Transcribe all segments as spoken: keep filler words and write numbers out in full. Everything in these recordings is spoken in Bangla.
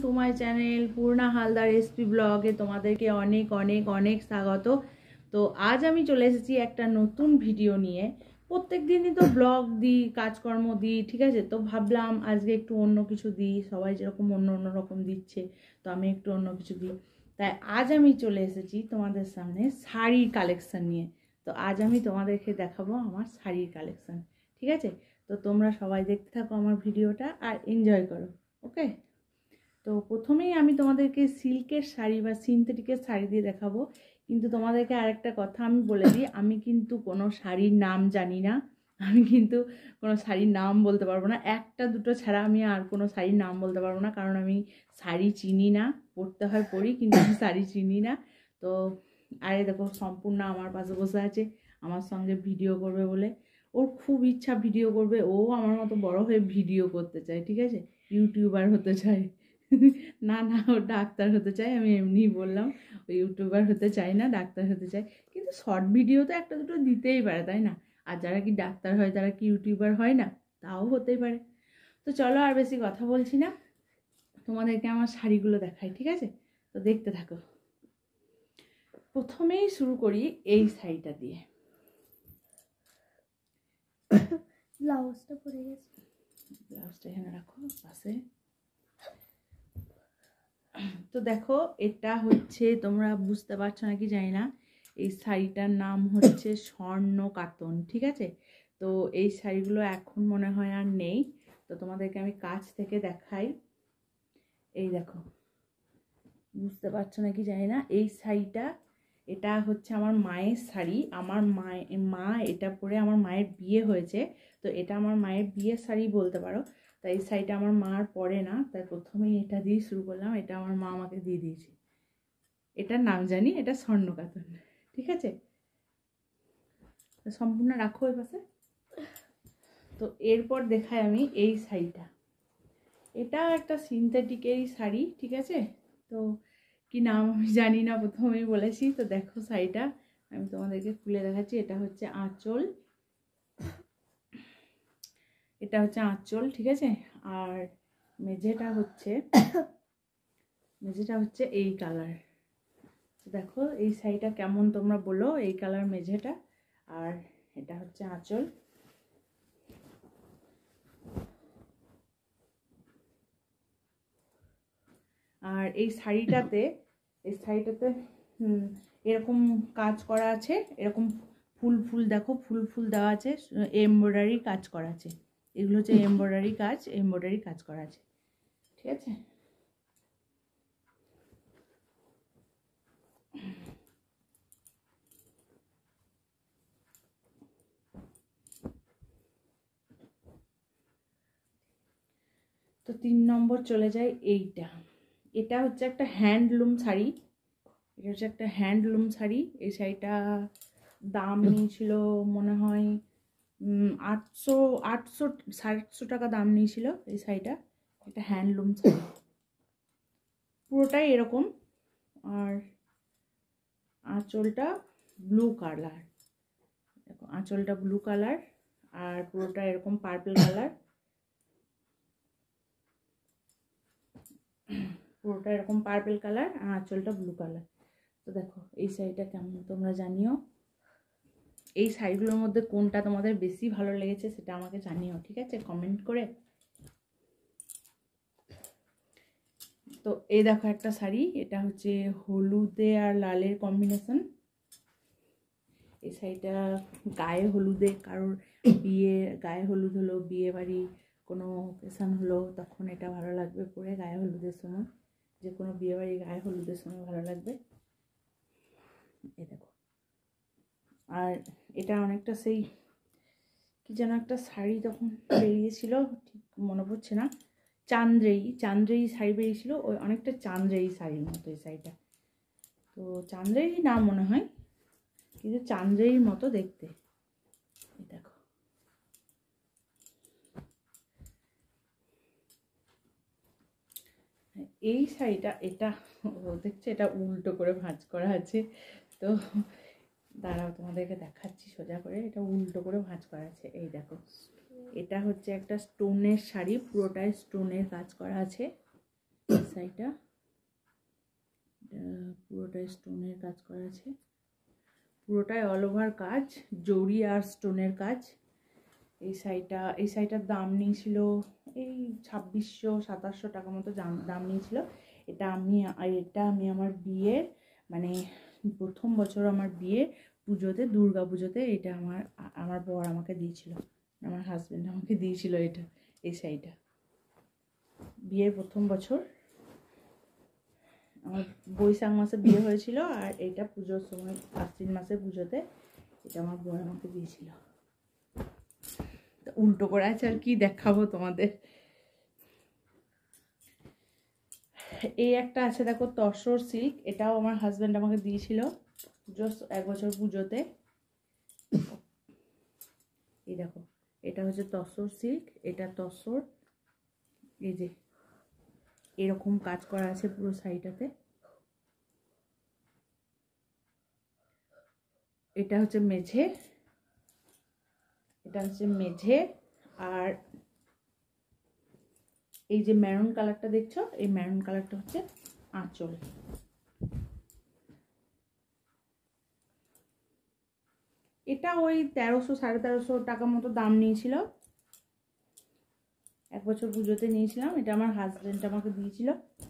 Two my channel Purna Haldar এসপি ব্লগে তোমাদেরকে অনেক অনেক অনেক স্বাগত। তো আজ আমি চলে এসেছি একটা নতুন ভিডিও নিয়ে। প্রত্যেক দিনই তো ব্লগ দিই, কাজকর্ম দিই, ঠিক আছে। তো ভাবলাম আজকে একটু অন্য কিছু দিই, সবাই যেরকম অন্য অন্য রকম দিচ্ছে তো আমি একটু অন্য কিছু দিই। তাই আজ আমি চলে এসেছি তোমাদের সামনে শাড়ির কালেকশান নিয়ে। তো আজ আমি তোমাদেরকে দেখাবো আমার শাড়ির কালেকশান, ঠিক আছে। তো তোমরা সবাই দেখতে থাকো আমার ভিডিওটা আর এনজয় করো, ওকে। তো প্রথমেই আমি তোমাদেরকে সিল্কের শাড়ি বা সিনথেটিকের শাড়ি দিয়ে দেখাবো। কিন্তু তোমাদেরকে আরেকটা কথা আমি বলে দিই, আমি কিন্তু কোনো শাড়ির নাম জানি না, আমি কিন্তু কোনো শাড়ির নাম বলতে পারবো না। একটা দুটো ছাড়া আমি আর কোনো শাড়ির নাম বলতে পারবো না, কারণ আমি শাড়ি চিনি না। পরতে হয় পরি, কিন্তু আমি শাড়ি চিনি না। তো আরে দেখো, সম্পূর্ণ আমার পাশে বসে আছে আমার সঙ্গে ভিডিও করবে বলে। ওর খুব ইচ্ছা ভিডিও করবে, ও আমার মতো বড় হয়ে ভিডিও করতে চায়, ঠিক আছে, ইউটিউবার হতে চায়। না না, ও ডাক্তার হতে চায়, আমি এমনিই বললাম। ও ইউটিউবার হতে চায় না, ডাক্তার হতে চায়। কিন্তু শর্ট ভিডিও তো একটা দুটো দিতেই পারে, তাই না? আর যারা কি ডাক্তার হয় তারা কি ইউটিউবার হয় না? তাও হতেই পারে। তো চলো আর বেশি কথা বলছি না, তোমাদেরকে আমার শাড়িগুলো দেখাই, ঠিক আছে। তো দেখতে থাকো। প্রথমেই শুরু করি এই শাড়িটা দিয়ে। ব্লাউজটা পরে গেছে, ব্লাউজটা এখানে রাখো পাশে। তো দেখো, এটা হচ্ছে, তোমরা বুঝতে পারছো নাকি জানি না, এই শাড়িটার নাম হচ্ছে স্বর্ণ কাতন, ঠিক আছে। তো এই শাড়িগুলো এখন মনে হয় আর নেই। তো তোমাদেরকে আমি কাছ থেকে দেখাই। এই দেখো, বুঝতে পারছো নাকি জানি না, এই শাড়িটা, এটা হচ্ছে আমার মায়ের শাড়ি। আমার মায়ের মা এটা পরে আমার মায়ের বিয়ে হয়েছে। তো এটা আমার মায়ের বিয়ের শাড়ি বলতে পারো। তাই এই শাড়িটা আমার মার পরে না, তাই প্রথমেই এটা দিয়ে শুরু করলাম। এটা আমার মা আমাকে দিয়ে দিয়েছে। এটার নাম জানি, এটা স্বর্ণকাতন, ঠিক আছে। সম্পূর্ণ রাখো ওই পাশে। তো এরপর দেখাই আমি এই শাড়িটা। এটা একটা সিনথেটিকেরই শাড়ি, ঠিক আছে। তো কি নাম আমি জানি না, প্রথমেই বলেছি। তো দেখো শাড়িটা আমি তোমাদেরকে খুলে দেখাচ্ছি। এটা হচ্ছে আঁচল, এটা হচ্ছে আঁচল, ঠিক আছে। আর মেঝেটা হচ্ছে মেঝেটা হচ্ছে এই কালার। দেখো এই শাড়িটা কেমন তোমরা বলো, এই কালার মেঝেটা। আর এটা হচ্ছে আঁচল। আর এই শাড়িটাতে এই শাড়িটাতে এরকম কাজ করা আছে, এরকম ফুল ফুল, দেখো ফুল ফুল দেওয়া আছে, এমব্রয়ডারি কাজ করা আছে। এগুলো হচ্ছে এমব্রয়ডারি কাজ, এমব্রয়ডারি কাজ করা আছে, ঠিক আছে। তো তিন নম্বর চলে যায় এইটা। এটা হচ্ছে একটা হ্যান্ডলুম শাড়ি। এটা হচ্ছে একটা হ্যান্ডলুম শাড়ি। এই শাড়িটা দাম নিয়েছিল মনে হয় আটশো আটশো সাড়ে আটশো টাকা দাম নিয়েছিল এই শাড়িটা। একটা হ্যান্ডলুম শাড়ি, পুরোটাই এরকম। আর আঁচলটা ব্লু কালার, দেখো আঁচলটা ব্লু কালার, আর পুরোটা এরকম পার্পল কালার, পুরোটা এরকম পার্পল কালার, আর আঁচলটা ব্লু কালার। তো দেখো এই শাড়িটা কেমন তোমরা জানিও। এই শাড়িগুলোর মধ্যে কোনটা তোমাদের বেশি ভালো লেগেছে সেটা আমাকে জানিও, ঠিক আছে, কমেন্ট করে। তো এই দেখো একটা শাড়ি, এটা হচ্ছে হলুদে আর লালের কম্বিনেশন। এই শাড়িটা গায়ে হলুদে, কারোর বিয়ে, গায়ে হলুদ হলো, বিয়ে বাড়ি কোনো অকেশন হলো, তখন এটা ভালো লাগবে পরে। গায়ে হলুদের সময়, যে কোনো বিয়ে বাড়ি গায়ে হলুদের সময় ভালো লাগবে। এই দেখো। আর এটা অনেকটা সেই কি যেন একটা শাড়ি তখন বেরিয়েছিল, ঠিক মনে পড়ছে না, চান্দ্রেই চান্দ্রেই শাড়ি বেরিয়েছিল, ওই অনেকটা চান্দ্রেই শাড়ির মতো এই শাড়িটা। তো চান্দ্রেই নাম মনে হয়, কিন্তু চান্দ্রেইর মতো দেখতে। এই দেখো, এই শাড়িটা, এটা দেখছে, এটা উল্টো করে ভাঁজ করা আছে। তো দাঁড়াও তোমাদেরকে দেখাচ্ছি সোজা করে, এটা উল্টো করে ভাঁজ করা আছে। এই দেখো, এটা হচ্ছে একটা স্টোনের শাড়ি, পুরোটাই স্টোনের কাজ করা আছে। এই সাইডটা পুরোটাই স্টোনের কাজ করা আছে, পুরোটাই অল ওভার কাজ, জরি আর স্টোনের কাজ। এই সাইডটা এই সাইডটার দাম নিয়েছিল এই ছাব্বিশশো সাতাশশো টাকা মতো দাম নিয়েছিল। এটা আমি এটা আমি আমার বিয়ের মানে প্রথম বছর আমার বিয়ের পুজোতে, দুর্গা পুজোতে এটা আমার আমার বর আমাকে দিয়েছিল, আমার হাজব্যান্ড আমাকে দিয়েছিল এটা। এই শাড়িটা বিয়ের প্রথম বছর, আমার বৈশাখ মাসে বিয়ে হয়েছিল, আর এটা পুজোর সময় আশ্বিন মাসে পুজোতে এটা আমার বর আমাকে দিয়েছিল। উল্টো করে আছে, আর কি দেখাবো তোমাদের। এই একটা আছে দেখো তসর সিল্ক, এটাও আমার হাজব্যান্ড আমাকে দিয়েছিল জাস্ট এক বছর পুজোতে। এই দেখো এটা হচ্ছে তসর সিল্ক, এটা তসর, এই যে এরকম কাজ করা আছে পুরো শাড়িটাতে। এটা হচ্ছে মেঝে, এটা হচ্ছে মেঝে, আর এই যে মেরুন কালারটা দেখছো, এই মেরুন কালারটা হচ্ছে আঁচল। এটা ওই তেরোশো সাড়ে তেরোশো টাকা মতো দাম নিয়েছিল, এক বছর পুজোতে নিয়েছিলাম। এটা আমার হাজবেন্ড আমাকে দিয়েছিল।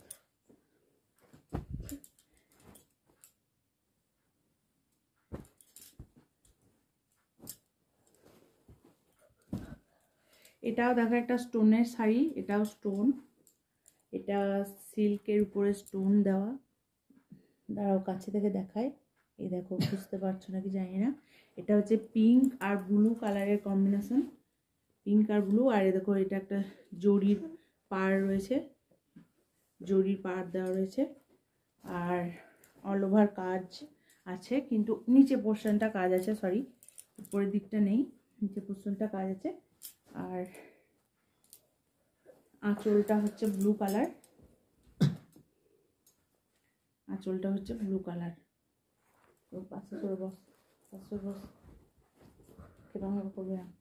এটাও দেখো একটা স্টোনের শাড়ি, এটাও স্টোন, এটা সিল্কের উপরে স্টোন দেওয়া। দাঁড়াও কাছে থেকে দেখায়, এই দেখো বুঝতে পারছো নাকি জানি না। এটা হচ্ছে পিঙ্ক আর ব্লু কালারের কম্বিনেশন, পিঙ্ক আর ব্লু। আর দেখো এটা একটা জরির পাড় রয়েছে, জরির পাড় দেওয়া রয়েছে, আর অল ওভার কাজ আছে, কিন্তু নিচে পোর্শনটা কাজ আছে, সরি উপরের দিকটা নেই, নিচে পোর্শনটা কাজ আছে। আর আঁচলটা হচ্ছে ব্লু কালার, আঁচলটা হচ্ছে ব্লু কালার। তো পাশে সরে বস, পাশে বস, কেমন করবে না।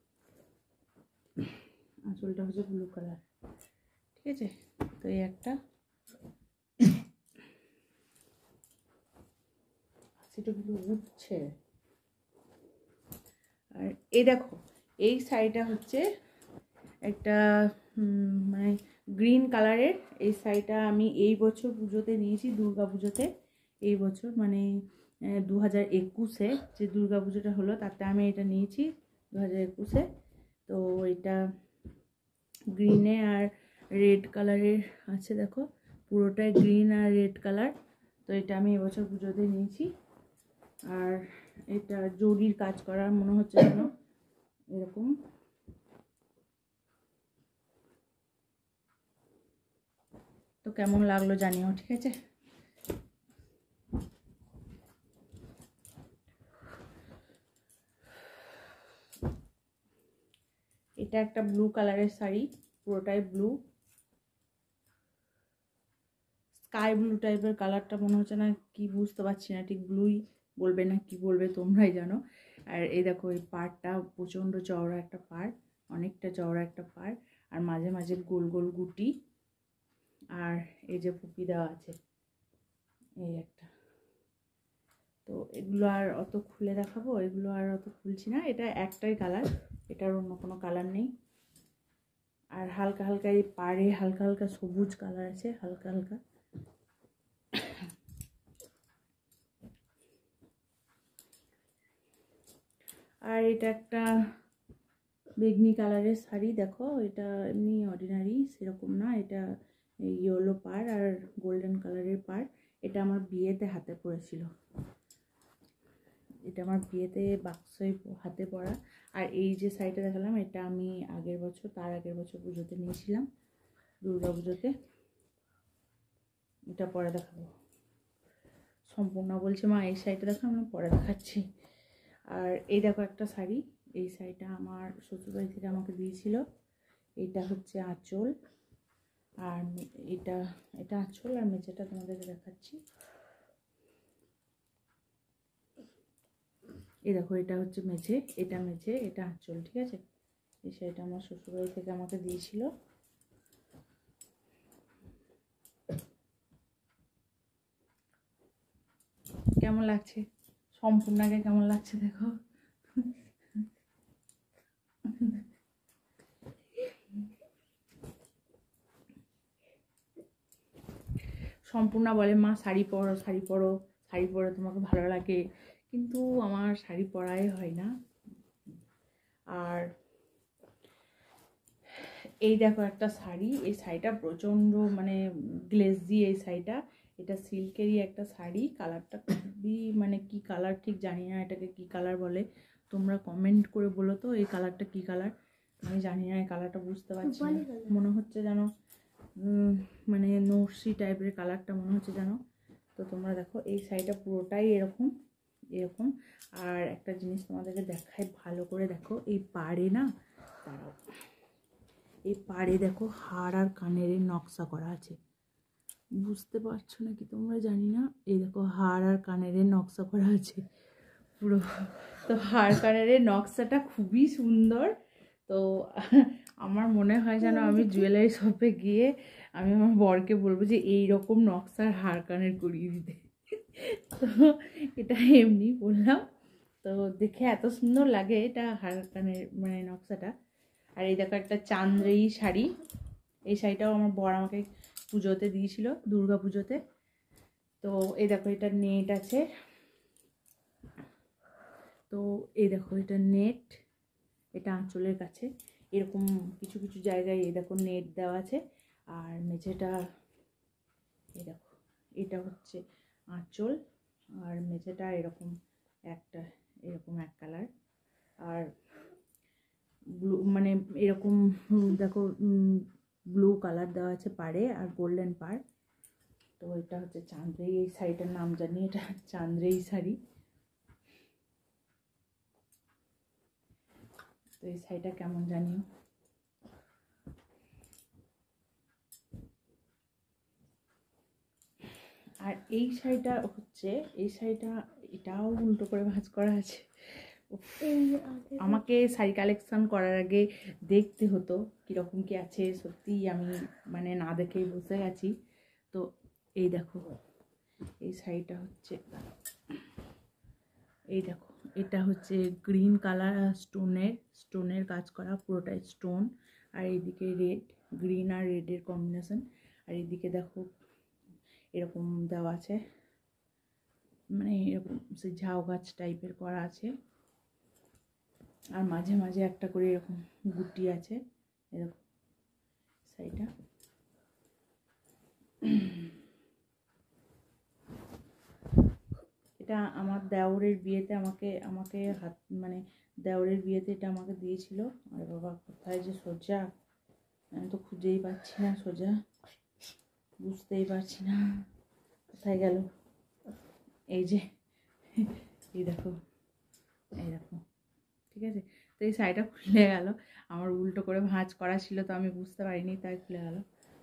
আঁচলটা হচ্ছে ব্লু কালার, ঠিক আছে। তো এই একটা সেটা কিন্তু উঠছে। আর এই দেখো এই শাড়িটা হচ্ছে একটা মানে গ্রিন কালারের। এই শাড়িটা আমি এই বছর পুজোতে নিয়েছি, দুর্গা পুজোতে। এই বছর মানে দু হাজার একুশে যে দুর্গা পুজোটা হলো, তাতে আমি এটা নিয়েছি দু হাজার একুশে। তো এটা গ্রিনে আর রেড কালারের আছে, দেখো পুরোটাই গ্রিন আর রেড কালার। তো এটা আমি এবছর পুজোতে নিয়েছি। আর এটা জরির কাজ করার মনে হচ্ছে যেন এরকম। তো কেমন লাগলো জানিও, ঠিক আছে। এটা একটা ব্লু কালারের শাড়ি, পুরোটাই ব্লু, স্কাই ব্লু টাইপের কালারটা মনে হচ্ছে না, কি বুঝতে পারছি না ঠিক, ব্লুই বলবে না কি বলবে তোমরাই জানো। আর এই দেখো এই পাড়টা প্রচণ্ড চওড়া একটা পাড়, অনেকটা চওড়া একটা পাড়, আর মাঝে মাঝে গোল গোল গুটি, আর এই যে পুপি দেওয়া আছে এই একটা। তো এগুলো আর অত খুলে দেখাবো, এগুলো আর অত খুলছি না। এটা একটাই কালার, এটার অন্য কোনো কালার নেই। আর হালকা হালকা এই পাড়ে হালকা হালকা সবুজ কালার আছে, হালকা হালকা। আর এটা একটা বেগনি কালারের শাড়ি, দেখো এটা এমনি অর্ডিনারি সেরকম না, এটা ইয়েলো পাড় আর গোল্ডেন কালারের পাড়। এটা আমার বিয়েতে হাতে পড়েছিল, এটা আমার বিয়েতে বাক্সয় হাতে পড়া। আর এই যে শাড়িটা দেখালাম, এটা আমি আগের বছর তার আগের বছর পুজোতে নিয়েছিলাম, দুর্গা পুজোতে। এটা পরে দেখাবো, সম্পূর্ণ বলছে মা এই শাড়িটা দেখো, আমি পরে দেখাচ্ছি। আর এই দেখো একটা শাড়ি, এই শাড়িটা আমার শ্বশুরবাড়ি থেকে আমাকে দিয়েছিল। এটা হচ্ছে আঁচল, আর এটা এটা আঁচল, আর মেঝেটা তোমাদেরকে দেখাচ্ছি। এই দেখো এটা হচ্ছে মেঝে, এটা মেঝে, এটা আঁচল, ঠিক আছে। এই শাড়িটা আমার শ্বশুরবাড়ি থেকে আমাকে দিয়েছিল। কেমন লাগছে, সম্পূর্ণাকে কেমন লাগছে দেখো। সম্পূর্ণা বলে মা শাড়ি পরো শাড়ি পরো শাড়ি পরে তোমাকে ভালো লাগে, কিন্তু আমার শাড়ি পরাই হয় না। আর এই দেখো একটা শাড়ি, এই শাড়িটা প্রচণ্ড মানে গ্লেজি এই শাড়িটা, এটা সিল্কেরই একটা শাড়ি, কালারটা খুবই মানে কি কালার ঠিক জানি না, এটাকে কি কালার বলে তোমরা কমেন্ট করে বলো তো, এই কালারটা কি কালার আমি জানি না, এই কালারটা বুঝতে পারছি না, মনে হচ্ছে যেন মানে নরসি টাইপের কালারটা মনে হচ্ছে যেন। তো তোমরা দেখো এই শাড়িটা পুরোটাই এরকম এরকম। আর একটা জিনিস তোমাদেরকে দেখাই ভালো করে, দেখো এই পাড়ে না, দাঁড়াও, এই পাড়ে দেখো হাড় আর কানের নকশা করা আছে, বুঝতে পারছো নাকি তোমরা জানি না, এই দেখো হাড় আর কানের নকশা করা আছে পুরো। তো হাড় কানের নকশাটা খুবই সুন্দর। তো আমার মনে হয় যেন আমি জুয়েলারি শপে গিয়ে আমি আমার বরকে বলবো যে এই রকম নকশার হাড় কানের করিয়ে দিতে। তো এটা এমনি বললাম, তো দেখে এত সুন্দর লাগে এটা হাড় কানের মানে নকশাটা। আর এই দেখো একটা চান্দ্রেই শাড়ি, এই শাড়িটাও আমার বর আমাকে পুজোতে দিয়েছিল, দুর্গা পুজোতে। তো এই দেখো এটা নেট আছে, তো এই দেখো এটা নেট, এটা আঁচলের কাছে এরকম কিছু কিছু জায়গায় এই দেখো নেট দেওয়া আছে। আর মেঝেটা এই দেখো, এটা হচ্ছে আঁচল, আর মেঝেটা এরকম একটা এরকম এক কালার, আর ব্লু মানে এরকম দেখো ব্লু কালার দেওয়া আছে পাড়ে, আর গোল্ডেন পাড়। তো এটা হচ্ছে চান্দ্রেই, এই শাড়িটার নাম জানি, এটা চান্দ্রেই শাড়ি। তো এই শাড়িটা কেমন জানিও। আর এই শাড়িটা হচ্ছে, এই শাড়িটা এটাও উল্টো করে ভাঁজ করা আছে। আমাকে শাড়ি কালেকশন করার আগে দেখতে হতো কীরকম কি আছে, সত্যিই আমি মানে না দেখেই বসে গেছি। তো এই দেখো এই শাড়িটা হচ্ছে, এই দেখো এটা হচ্ছে গ্রিন কালার স্টোনের স্টোনের কাজ করা, পুরোটাই স্টোন। আর এইদিকে রেড, গ্রিন আর রেডের কম্বিনেশন। আর এইদিকে দেখো এরকম দেওয়া আছে, মানে এরকম সে ঝাউ গাছ টাইপের করা আছে, আর মাঝে মাঝে একটা করে এরকম গুটি আছে। এরকম শাড়িটা এটা আমার দেওরের বিয়েতে আমাকে আমাকে হাত মানে দেওরের বিয়েতে এটা আমাকে দিয়েছিল। আর বাবা কোথায় যে সোজা, আমি তো খুঁজেই পাচ্ছি না, সোজা বুঝতেই পারছি না কোথায় গেল। এই যে এই দেখো এই দেখো, ঠিক আছে। তো এই শাড়িটা খুলে গেল, আমার উল্টো করে ভাঁজ করা ছিল তো আমি বুঝতে পারিনি, তাই খুলে গেল।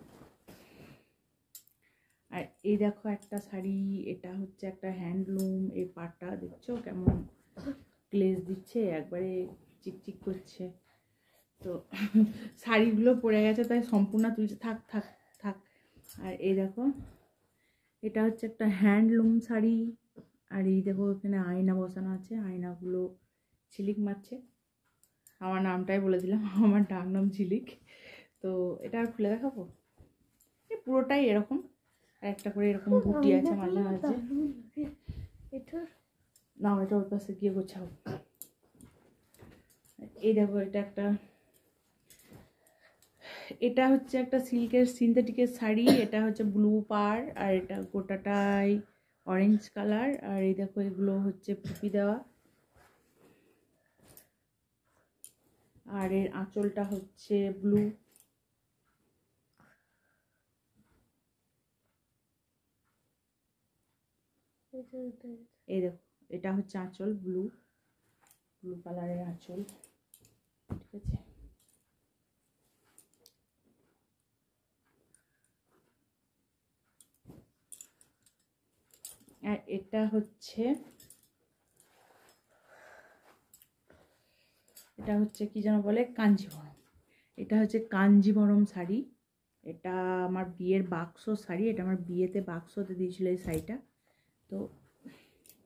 আর এই দেখো একটা শাড়ি, এটা হচ্ছে একটা হ্যান্ডলুম, এই পাটটা দেখছো কেমন গ্লেজ দিচ্ছে, একবারে চিকচিক করছে। তো শাড়িগুলো পরে গেছে তাই সম্পূর্ণ তুলছে, থাক থাক থাক। আর এই দেখো এটা হচ্ছে একটা হ্যান্ডলুম শাড়ি। আর এই দেখো এখানে আয়না বসানো আছে, আয়নাগুলো ঝিলিক মারছে। আমার নামটাই বলে দিলাম, আমার ডাক নাম ঝিলিক। তো এটা আর খুলে দেখাবো, এই পুরোটাই এরকম, আর একটা করে এরকম গুটি আছে মাঝে মাঝে। না এটা ওর কাছে গিয়ে গোছাও। এই দেখো এটা একটা, এটা হচ্ছে একটা সিল্কের সিনথেটিকের শাড়ি, এটা হচ্ছে ব্লু পাড়, আর এটা গোটাটাই অরেঞ্জ কালার। আর এই দেখো এগুলো হচ্ছে পুপি দেওয়া, আর এর আঁচলটা হচ্ছে ব্লু। এই দেখো এটা হচ্ছে আঁচল, ব্লু ব্লু কালারের আঁচল, ঠিক আছে। আর এটা হচ্ছে এটা হচ্ছে কি যেন বলে, কাঞ্জিভরম। এটা হচ্ছে কাঞ্জিভরম শাড়ি, এটা আমার বিয়ের বাক্স শাড়ি, এটা আমার বিয়েতে বাক্সতে দিয়েছিল এই শাড়িটা। তো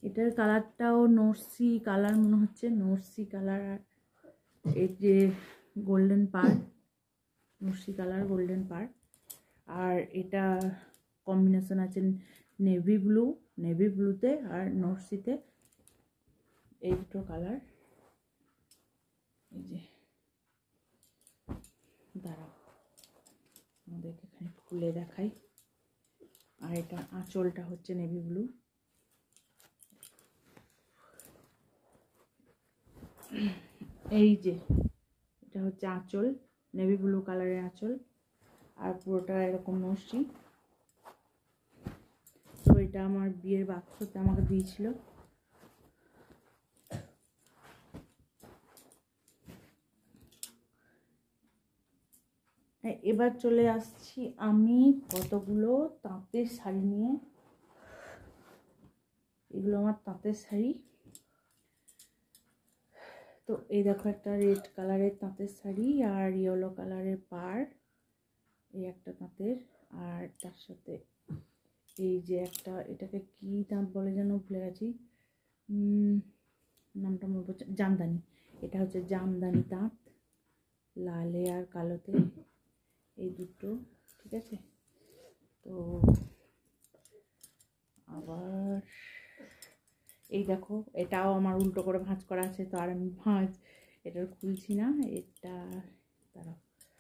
এটার কালারটাও নরসি কালার মনে হচ্ছে, নরসি কালার। আর এই যে গোল্ডেন পার, নরসি কালার গোল্ডেন পার। আর এটা কম্বিনেশন আছে নেভি ব্লু, নেভি ব্লুতে আর নরসিতে, এই দুটো কালার। এই যে দাঁড়াও আমাদেরকে এখানে খুলে দেখাই। আর এটা আঁচলটা হচ্ছে নেভি ব্লু। এই যে এটা হচ্ছে আঁচল, নেভি ব্লু কালারের আঁচল, আর পুরোটা এরকম নরসি। তো এটা আমার বিয়ের বাক্সতে আমাকে দিয়েছিল। এবার চলে আসছি আমি কতগুলো তাঁতের শাড়ি নিয়ে। এগুলো আমার তাঁতের শাড়ি। তো এই দেখো একটা রেড কালারের তাঁতের শাড়ি আর ইয়েলো কালারের পাড়, এই একটা তাঁতের। আর তার সাথে এই যে একটা, এটাকে কি তাঁত বলে যেন ভুলে গেছি, নামটা মনে পড়ছে, জামদানি। এটা হচ্ছে জামদানি তাঁত, লালে আর কালোতে, এই দুটো। ঠিক আছে। তো আবার এই দেখো এটাও আমার উল্টো করে ভাঁজ করা আছে, তো আর আমি ভাঁজ এটা খুলছি না। এটা দাঁড়াও,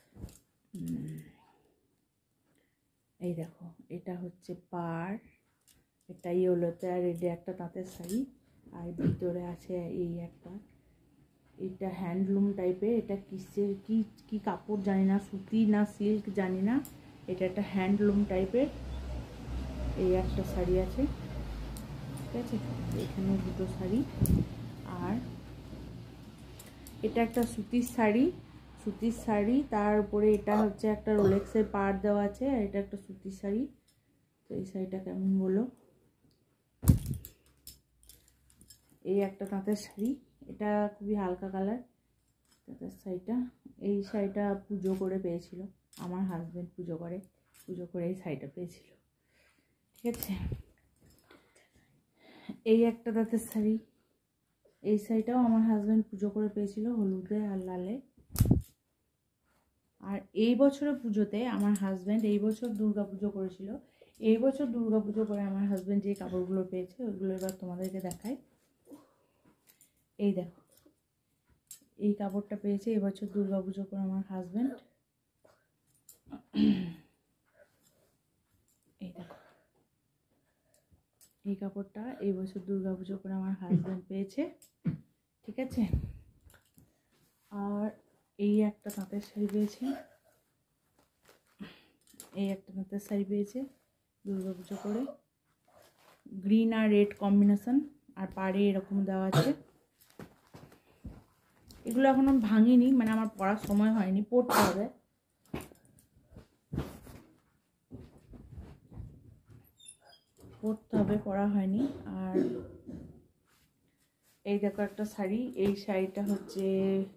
এই দেখো এটা হচ্ছে পাড়, এটা ইয়েলোতে আর রেডে একটা তাঁতের শাড়ি। আর ভিতরে আছে এই একটা, এটা হ্যান্ডলুম টাইপের, এটা কিসের কি কি কাপড় জানি না, সুতি না সিল্ক জানি না, এটা একটা হ্যান্ডলুম টাইপের। এই একটা শাড়ি আছে, ঠিক আছে। এখানে দুটো শাড়ি। আর এটা একটা সুতির শাড়ি, সুতির শাড়ি, তার উপরে এটা হচ্ছে একটা রোলেক্সের পাড় দেওয়া আছে। আর এটা একটা সুতির শাড়ি। তো এই শাড়িটা কেমন বলো? এই একটা তাঁতের শাড়ি, এটা খুবই হালকা কালার তাঁতের শাড়িটা। এই শাড়িটা পুজো করে পেয়েছিল আমার হাজব্যান্ড, পুজো করে পুজো করে এই শাড়িটা পেয়েছিল, ঠিক আছে। এই একটা তাঁতের শাড়ি, এই শাড়িটাও আমার হাজব্যান্ড পুজো করে পেয়েছিল, হলুদে আর লালে। আর এই বছরে পুজোতে আমার হাজব্যান্ড, এই বছর দুর্গা পুজো করেছিল, এই বছর দুর্গা পুজো করে আমার হাজব্যান্ড যে কাপড়গুলো পেয়েছে ওইগুলো এবার তোমাদেরকে দেখাই। এই দেখো এই কাপড়টা পেয়েছে এবছর দুর্গা পুজো করে আমার হাজব্যান্ড। এই দেখো এই কাপড়টা এই বছর দুর্গা পুজো করে আমার হাজব্যান্ড পেয়েছে, ঠিক আছে। আর এই একটা তাঁতের শাড়ি পেয়েছে, এই একটা তাঁতের শাড়ি পেয়েছে দুর্গা পুজো করে, গ্রিন আর রেড কম্বিনেশন, আর পাড়ে এরকম দেওয়া আছে। এগুলো এখনো ভাঙিনি, মানে আমার পড়ার সময় হয়নি, পড়তে হবে। পড়তে হবে পড়া হয়নি। আর এই দেখো একটা শাড়ি, এই শাড়িটা হচ্ছে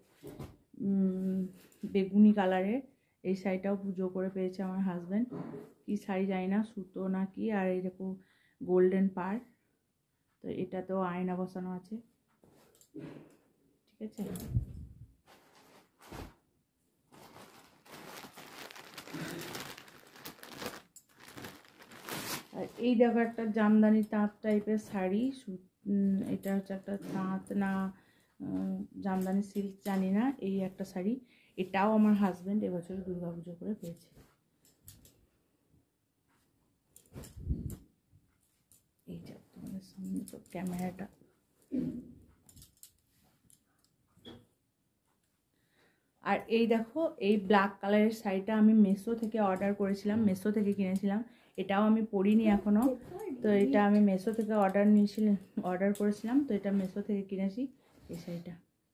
বেগুনি কালারের, এই শাড়িটাও পুজো করে পেয়েছে আমার হাজব্যান্ড। কি শাড়ি জানি না, সুতো না কি। আর এই দেখো গোল্ডেন পাড়, তো এটাতেও আয়না বসানো আছে, ঠিক আছে। আর এই দেখো একটা জামদানি তাঁত টাইপের শাড়ি, এটা হচ্ছে একটা তাঁত না জামদানি সিল্ক জানি না, এই একটা শাড়ি। এটাও আমার হাজব্যান্ড এবছর দুর্গা পুজো করে পেয়েছে। এই যে তোমাদের সামনে তো ক্যামেরাটা। আর এই দেখো এই ব্ল্যাক কালারের শাড়িটা আমি মেশো থেকে অর্ডার করেছিলাম, মেশো থেকে কিনেছিলাম। এটাও আমি পরিনি এখনো, তো এটা আমি মেশো থেকে অর্ডার নিয়েছিলাম, অর্ডার করেছিলাম, তো এটা মেশো থেকে কিনেছি এই শাড়িটা।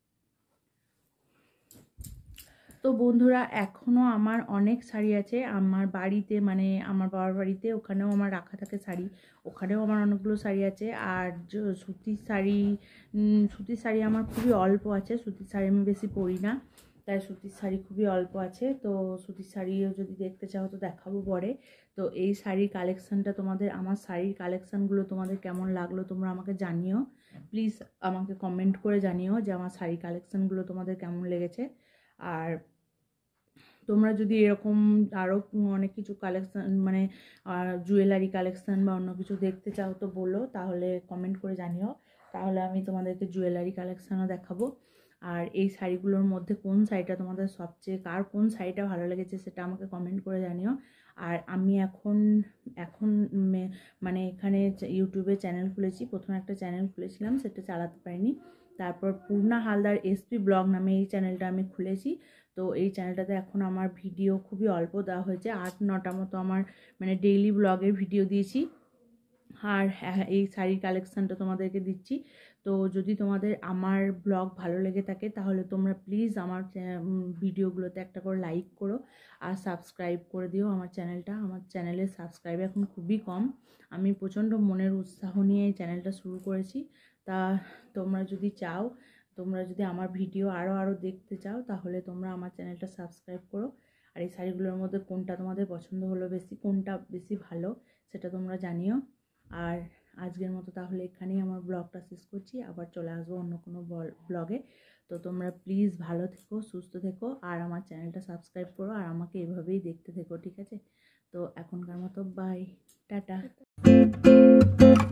তো বন্ধুরা এখনও আমার অনেক শাড়ি আছে আমার বাড়িতে, মানে আমার বাবার বাড়িতে, ওখানেও আমার রাখা থাকে শাড়ি, ওখানেও আমার অনেকগুলো শাড়ি আছে। আর সুতির শাড়ি, সুতির শাড়ি আমার খুবই অল্প আছে, সুতির শাড়ি আমি বেশি পরি না। তাই সুতির শাড়ি খুবই অল্প আছে। তো সুতির শাড়িও যদি দেখতে চাও তো দেখাবো পরে। তো এই শাড়ির কালেকশানটা তোমাদের, আমার শাড়ির কালেকশানগুলো তোমাদের কেমন লাগলো তোমরা আমাকে জানিও প্লিজ, আমাকে কমেন্ট করে জানিও যে আমার শাড়ি কালেকশানগুলো তোমাদের কেমন লেগেছে। আর তোমরা যদি এরকম আরও অনেক কিছু কালেকশান মানে জুয়েলারি কালেকশান বা অন্য কিছু দেখতে চাও তো বলো, তাহলে কমেন্ট করে জানিও, তাহলে আমি তোমাদেরকে জুয়েলারি কালেকশানও দেখাবো। আর এই শাড়িগুলোর মধ্যে কোন শাড়িটা তোমাদের সবচেয়ে, কার কোন শাড়িটা ভালো লেগেছে সেটা আমাকে কমেন্ট করে জানিও। আর আমি এখন এখন মানে এখানে ইউটিউবে চ্যানেল খুলেছি, প্রথমে একটা চ্যানেল খুলেছিলাম সেটা চালাতে পারিনি, তারপর পূর্ণা হালদার এসপি ব্লগ নামে এই চ্যানেলটা আমি খুলেছি। তো এই চ্যানেলটাতে এখন আমার ভিডিও খুবই অল্প দেওয়া হয়েছে, আট নটা মতো আমার মানে ডেইলি ব্লগের ভিডিও দিয়েছি। আর এই শাড়ির কালেকশানটা তোমাদেরকে দিচ্ছি। তো যদি তোমাদের আমার ব্লগ ভালো লেগে থাকে তাহলে তোমরা প্লিজ আমার ভিডিওগুলোতে একটা করে লাইক করো আর সাবস্ক্রাইব করে দিও আমার চ্যানেলটা। আমার চ্যানেলের সাবস্ক্রাইব এখন খুবই কম, আমি প্রচণ্ড মনের উৎসাহ নিয়ে এই চ্যানেলটা শুরু করেছি। তা তোমরা যদি চাও, তোমরা যদি আমার ভিডিও আরও আরও দেখতে চাও তাহলে তোমরা আমার চ্যানেলটা সাবস্ক্রাইব করো। আর এই শাড়িগুলোর মধ্যে কোনটা তোমাদের পছন্দ হলো বেশি, কোনটা বেশি ভালো সেটা তোমরা জানিও। আর আজকের মতো তাহলে এখানেই আমার ব্লগটা শেষ করছি, আবার চলে আসবো অন্য কোনো ব্লগে। তো তোমরা প্লিজ ভালো থেকো, সুস্থ থেকো, আর আমার চ্যানেলটা সাবস্ক্রাইব করো, আর আমাকে এভাবেই দেখতে থেকো, ঠিক আছে? তো এখনকার মতো বাই, টাটা।